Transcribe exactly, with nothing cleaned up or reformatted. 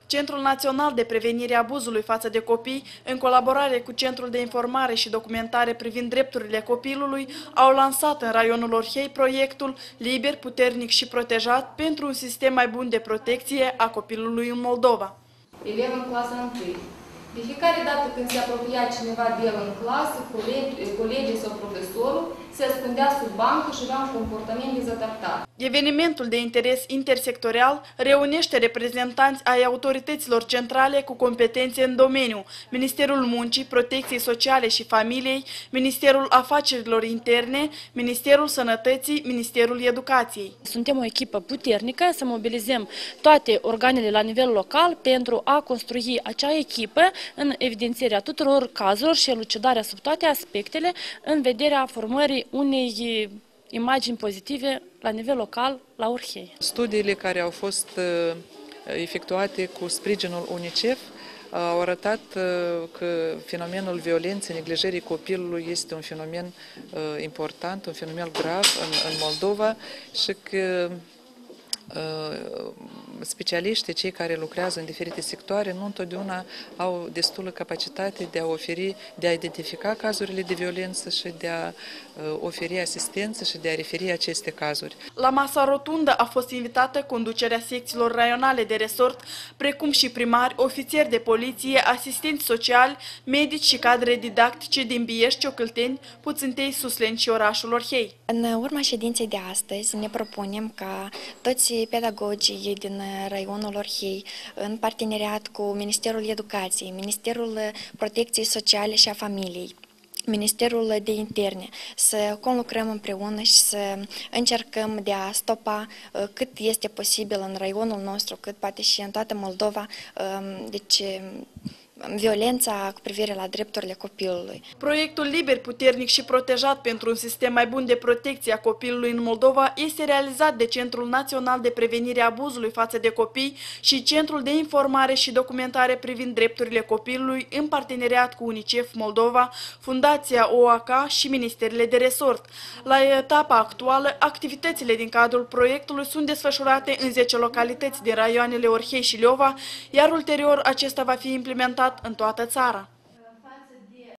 Centrul Național de Prevenire a Abuzului față de copii, în colaborare cu Centrul de Informare și Documentare privind drepturile copilului, au lansat în raionul Orhei proiectul Liber, puternic și protejat pentru un sistem mai bun de protecție a copilului în Moldova. Elev în clasa întâi. De fiecare dată când se apropia cineva de el în clasă, colegi, colegii sau profesorul, se ascundea sub bancă și avea un comportament dezadaptat. Evenimentul de interes intersectorial reunește reprezentanți ai autorităților centrale cu competențe în domeniu, Ministerul Muncii, Protecției Sociale și Familiei, Ministerul Afacerilor Interne, Ministerul Sănătății, Ministerul Educației. Suntem o echipă puternică să mobilizăm toate organele la nivel local pentru a construi acea echipă în evidențierea tuturor cazurilor și elucidarea sub toate aspectele în vederea formării unei imagini pozitive la nivel local la Orhei. Studiile care au fost efectuate cu sprijinul UNICEF au arătat că fenomenul violenței, neglijării copilului este un fenomen important, un fenomen grav în, în Moldova și că specialiștii, cei care lucrează în diferite sectoare, nu întotdeauna au destulă capacitate de a oferi, de a identifica cazurile de violență și de a oferi asistență și de a referi aceste cazuri. La masa rotundă a fost invitată conducerea secțiilor raionale de resort, precum și primari, ofițeri de poliție, asistenți sociali, medici și cadre didactice din Biești, Ciocâlteni, Puțântei, Susleni și orașul Orhei. În urma ședinței de astăzi ne propunem ca toți pedagogii din raionul Orhei, în parteneriat cu Ministerul Educației, Ministerul Protecției Sociale și a Familiei, Ministerul de Interne, să conlucrăm împreună și să încercăm de a stopa cât este posibil în raionul nostru, cât poate și în toată Moldova, deci violența cu privire la drepturile copilului. Proiectul Liber, puternic și protejat pentru un sistem mai bun de protecție a copilului în Moldova este realizat de Centrul Național de Prevenire a Abuzului față de copii și Centrul de Informare și Documentare privind drepturile copilului în parteneriat cu UNICEF Moldova, Fundația O A C și Ministerele de Resort. La etapa actuală, activitățile din cadrul proiectului sunt desfășurate în zece localități din raioanele Orhei și Leova, iar ulterior acesta va fi implementat în toată țara.